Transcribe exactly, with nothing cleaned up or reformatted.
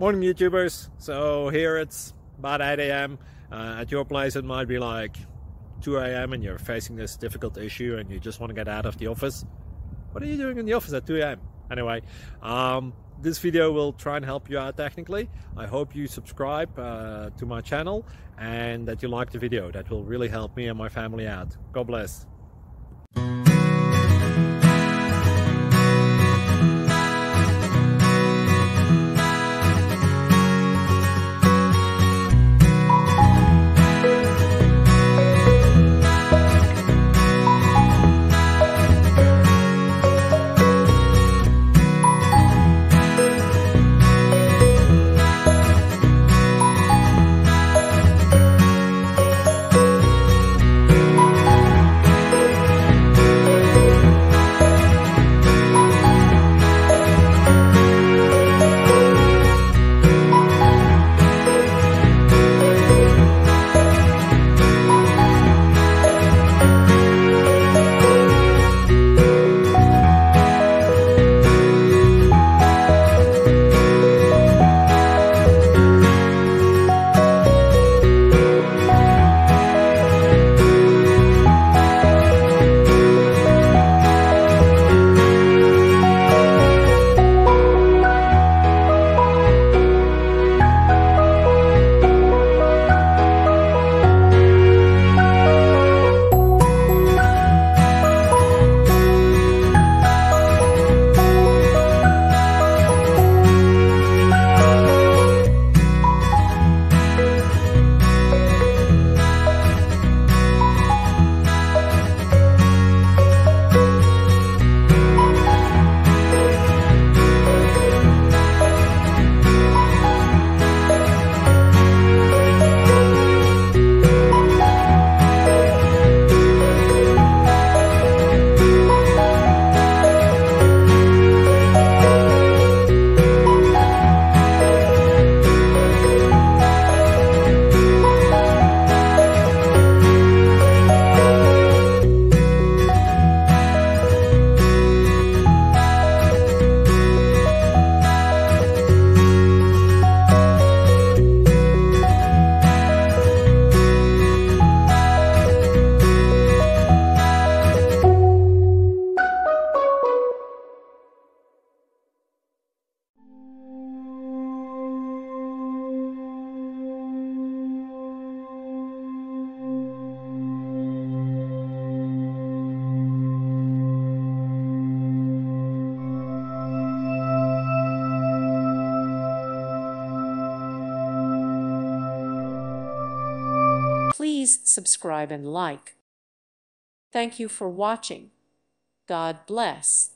Morning YouTubers. So here it's about eight A M Uh, at your place it might be like two A M and you're facing this difficult issue and you just want to get out of the office. What are you doing in the office at two A M? Anyway, um, this video will try and help you out technically. I hope you subscribe uh, to my channel and that you like the video. That will really help me and my family out. God bless. Please subscribe and like. Thank you for watching. God bless.